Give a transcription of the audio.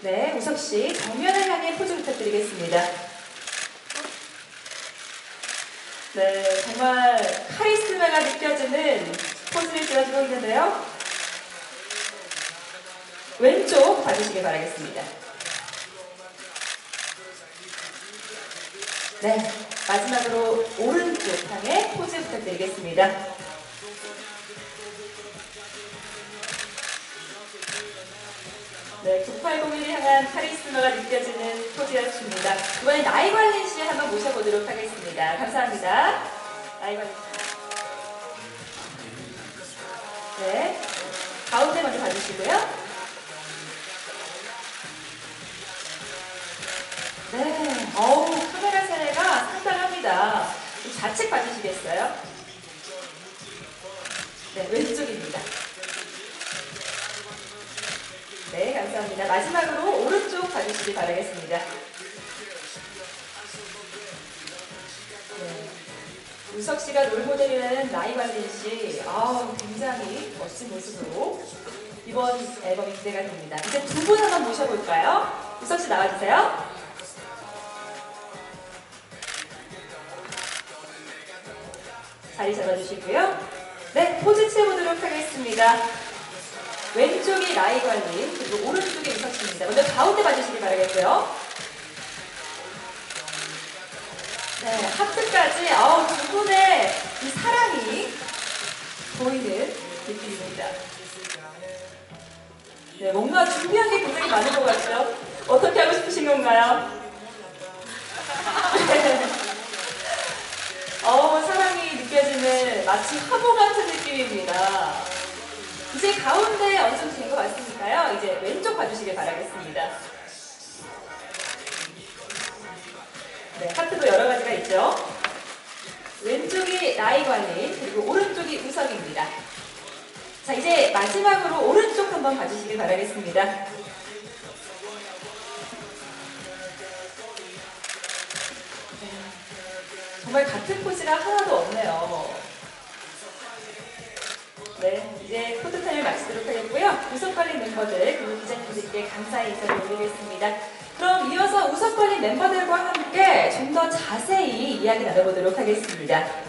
네, 우석 씨 정면을 향해 포즈 부탁드리겠습니다. 네, 정말 카리스마가 느껴지는 포즈를 지어주고 있는데요. 왼쪽 봐주시길 바라겠습니다. 네, 마지막으로 오른쪽 향해 포즈 부탁드리겠습니다. 네, 9801을 향한 카리스마가 느껴지는 포즈였습니다. 이번에 나이관린 씨 한번 모셔보도록 하겠습니다. 감사합니다. 나이관린 씨. 네, 가운데 먼저 봐주시고요. 네, 카메라 세례가 상당합니다. 좌측 봐주시겠어요? 네, 왼쪽입니다. 네, 감사합니다. 마지막으로 오른쪽 봐주시기 바라겠습니다. 네, 우석 씨가 롤모델이라는 나이관린 씨, 굉장히 멋진 모습으로 이번 앨범이 기대가 됩니다. 이제 두 분 한번 모셔볼까요? 우석 씨 나와주세요. 자리 잡아주시고요. 네, 포즈 취해보도록 하겠습니다. 왼쪽이 나이관린, 그리고 오른쪽이 우석 씨입니다. 먼저 가운데 봐주시기 바라겠고요. 네, 하트까지, 두 분의 이 사랑이 보이는 느낌입니다. 네, 뭔가 준비한 게 굉장히 많은 것 같죠? 어떻게 하고 싶으신 건가요? 사랑이 느껴지는 마치 화보 같은 느낌입니다. 이제 가운데 어느 정도 된 것 같으니까요. 이제 왼쪽 봐주시길 바라겠습니다. 네, 하트도 여러 가지가 있죠. 왼쪽이 나이관린, 그리고 오른쪽이 우석입니다. 자, 이제 마지막으로 오른쪽 한번 봐주시길 바라겠습니다. 정말 같은 포즈가 하나도 없네요. 네, 이제 포토타임을 마치도록 하겠고요. 우석관리 멤버들 그리고 기자님들께 감사의 인사를 올리겠습니다. 그럼 이어서 우석관리 멤버들과 함께 좀 더 자세히 이야기 나눠보도록 하겠습니다.